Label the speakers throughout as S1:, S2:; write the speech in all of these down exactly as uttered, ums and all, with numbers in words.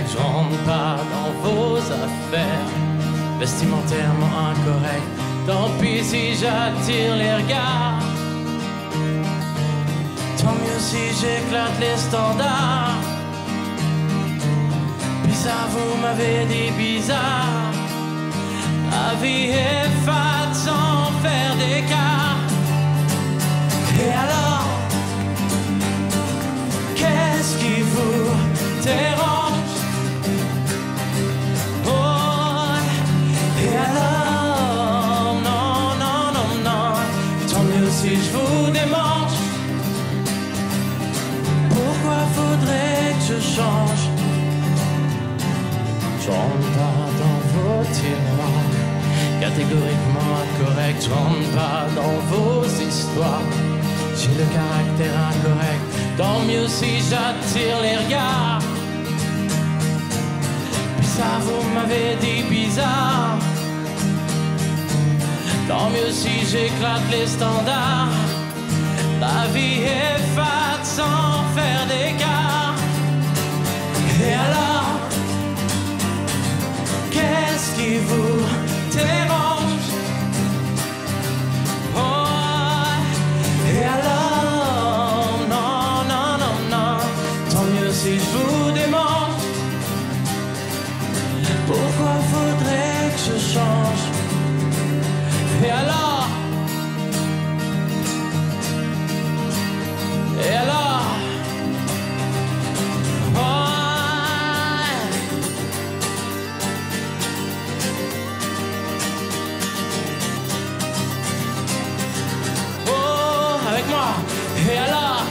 S1: je rentre pas dans vos affaires vestimentairement incorrectes. Tant pis si j'attire les regards, tant mieux si j'éclate les standards. Puis ça, vous m'avez dit bizarre. La vie est fade sans faire d'écart. Et alors, qu'est-ce qui vous dérange? Oh, et alors, non, non, non, non, tant mieux si je vous démange. Pourquoi faudrait que je change? Je rentre pas dans vos tiroirs catégoriquement incorrect, je rentre pas dans vos histoires. J'ai le caractère incorrect, tant mieux si j'attire les regards. Puis ça, vous m'avez dit bizarre. Tant mieux si j'éclate les standards. La vie est fade sans faire d'écart. Et alors, qu'est-ce qui vous dérange? Oh, et alors, non, non, non, non, tant mieux si je vous démange. Pourquoi faudrait que je change? Et alors, et alors, moi, et alors,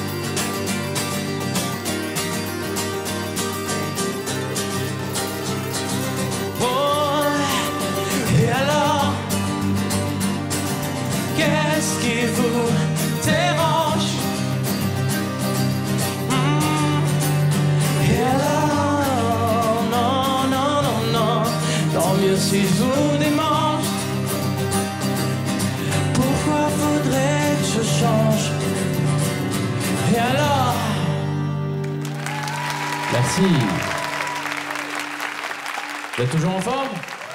S1: oh, et alors, qu'est-ce qui vous dérange? Mmh. Et alors, non, non, non, non, tant mieux si je vous démange. Pourquoi faudrait que je change? Et alors?
S2: Merci. Vous êtes toujours en forme?